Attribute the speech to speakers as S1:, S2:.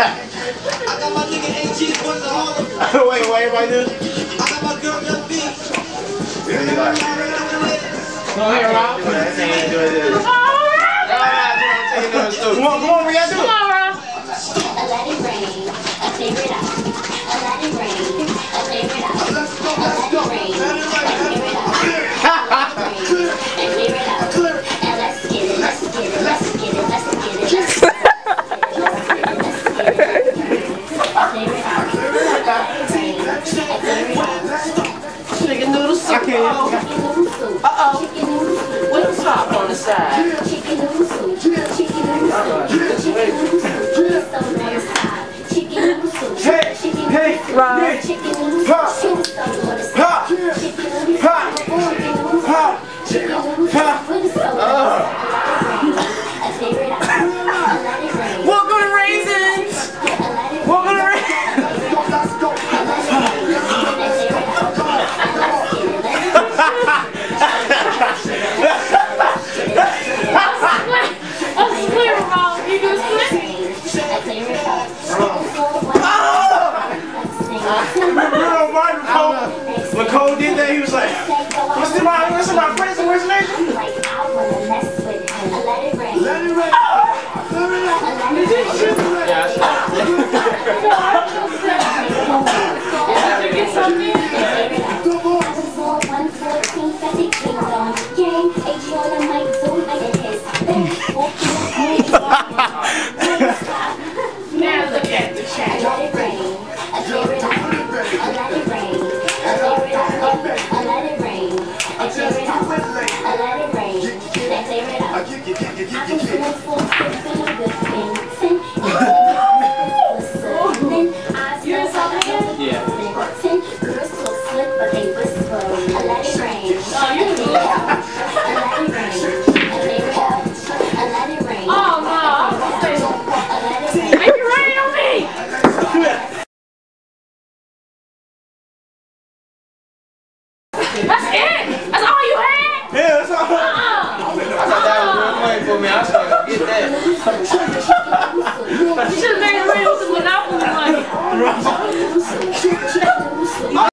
S1: got my nigga AG boys in Harlem.
S2: Wait, what everybody do?
S1: I got my girl Young B.
S2: Come on, Rob. Come on, we gotta do it.
S3: Let it rain, clear it out. Let it rain, clear it out.
S1: Let's go, let's go. Let it rain,
S3: Clear it out. And let's get it, let's get it, let's get it, let's get it, let's get it.
S4: Chicken noodle soup. Uh-oh. With the top on the side.
S3: Chicken noodle soup. Chicken noodle soup.
S2: Hey, Rob.
S4: Welcome to Raisins. Welcome to Raisins.
S2: When Cole did that, he was like, what's my friend's impersonation?
S3: Like, I wanna mess with him. Let it rain.
S1: let it rain.
S3: Now look at the chat. Let it rain. Clear it out. Let it rain. Clear it out. Let it rain. Clear it out. Let it rain. Clear it out. I can feel full in a good thing. You're something?
S2: Yeah.
S3: Girls talk slick, but they whisper. Let it rain. Oh, you do it. Let it rain. Clear it out. Let it rain.
S4: Oh, no. Make it rain on me. That's it? That's all you had?
S2: Yeah, that's all. I thought that was real funny for me. I was trying to get that.
S4: You should have made it rain with the Monopoly money.